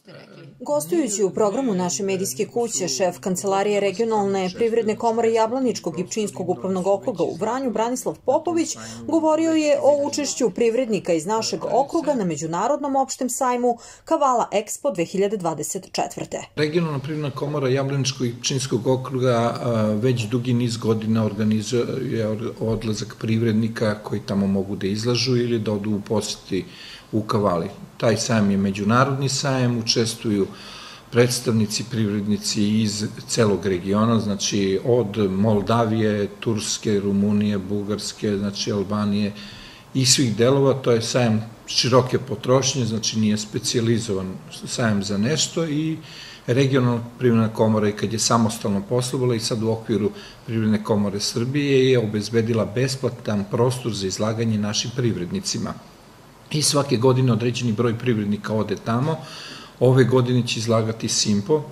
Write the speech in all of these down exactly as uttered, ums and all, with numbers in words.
Gostujući u programu naše medijske kuće, šef Kancelarije regionalne privredne komore Jablaničkog i Pčinjskog upravnog okruga u Vranju, Branislav Popović, govorio je o učešću privrednika iz našeg okruga na Međunarodnom opštem sajmu Kavala Expo dve hiljade dvadeset četvrte. Regionalna privredna komora Jablaničkog i Pčinjskog okruga već dugi niz godina organizuje odlazak privrednika koji tamo mogu da izlažu ili da odu u poseti u Kavali. Taj sajam je međunarodni sajam, učestvuju predstavnici, privrednici iz celog regiona, znači od Moldavije, Turske, Rumunije, Bugarske, znači Albanije i svih delova. To je sajam široke potrošnje, znači nije specijalizovan sajam za nešto i regionalna privredna komora i kad je samostalno poslovala i sad u okviru Privredne komore Srbije je obezbedila besplatan prostor za izlaganje našim privrednicima. I svake godine određeni broj privrednika ode tamo. Ove godine će izlagati Simpo,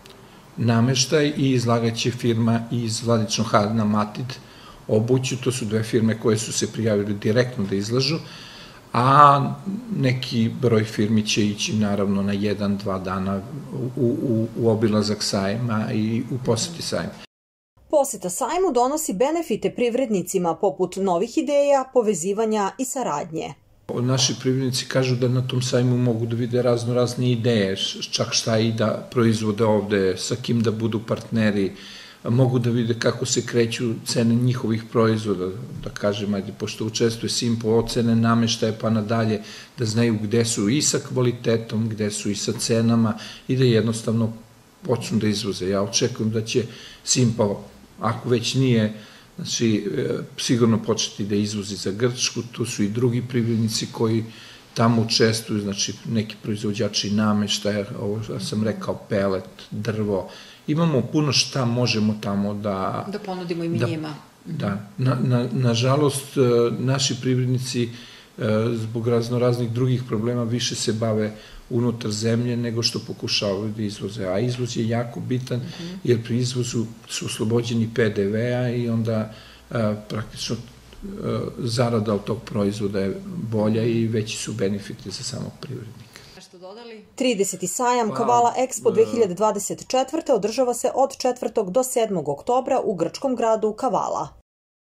nameštaj i izlagat će firma iz Vladičnog Hana Matid obuću. To su dve firme koje su se prijavili direktno da izlažu, a neki broj firmi će ići naravno na jedan, dva dana u, u, u obilazak sajma i u poseti sajma. Poseta sajmu donosi benefite privrednicima poput novih ideja, povezivanja i saradnje. Naši privrednici kažu da na tom sajmu mogu da vide razno razne ideje, čak šta i da proizvode ovde, sa kim da budu partneri, mogu da vide kako se kreću cene njihovih proizvoda, da kažem, ajde, pošto učestvuje Simpo, ocene nameštaje pa nadalje, da znaju gde su i sa kvalitetom, gde su i sa cenama i da jednostavno počnu da izvoze. Ja očekujem da će Simpo, ako već nije, znači, sigurno početi da izvozi za Grčku, tu su i drugi privrednici koji tamo učestvuju, znači neki proizvođači nameštaja, ovo sam rekao, pelet, drvo. Imamo puno šta možemo tamo da... Da ponudimo i mi njima. Da, nažalost, naši privrednici zbog razno raznih drugih problema više se bave unutar zemlje nego što pokušavaju da izvoze. A izvoz je jako bitan jer pri izvozu su oslobođeni pe de ve-a i onda praktično zarada od tog proizvoda je bolja i veći su benefiti za samog privrednika. trideseti sajam Kavala Expo dve hiljade dvadeset četvrte održava se od četvrtog do sedmog oktobra u grčkom gradu Kavala.